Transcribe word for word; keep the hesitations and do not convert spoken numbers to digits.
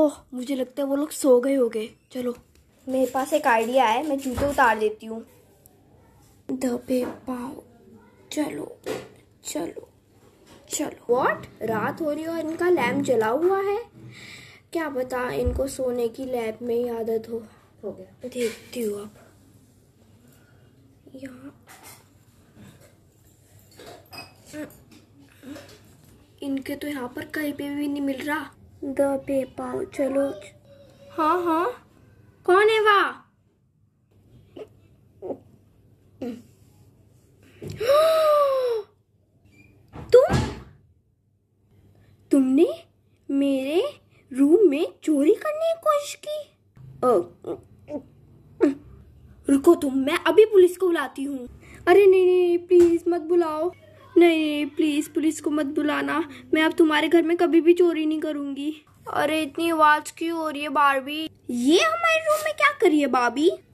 ओह, मुझे लगता है वो लोग सो गए होंगे। चलो, मेरे पास एक आइडिया है, मैं जूते उतार देती हूँ। दबे पाओ, चलो चलो चलो। व्हाट? रात हो रही है और इनका लैम्प जला हुआ है। क्या पता इनको सोने की लैब में ही आदत हो। हो गया, देखती हूँ अब यहाँ। इनके तो यहाँ पर कहीं पे भी नहीं मिल रहा। दबे पाओ, चलो। हाँ हाँ, कौन है वहाँ? तुम तुमने मेरे रूम में चोरी करने की कोशिश की? रुको तुम, मैं अभी पुलिस को बुलाती हूँ। अरे नहीं नहीं प्लीज मत बुलाओ। नहीं प्लीज पुलिस को मत बुलाना, मैं अब तुम्हारे घर में कभी भी चोरी नहीं करूंगी। अरे इतनी आवाज क्यों हो रही है बारबी? ये हमारे रूम में क्या कर रही है बाबी?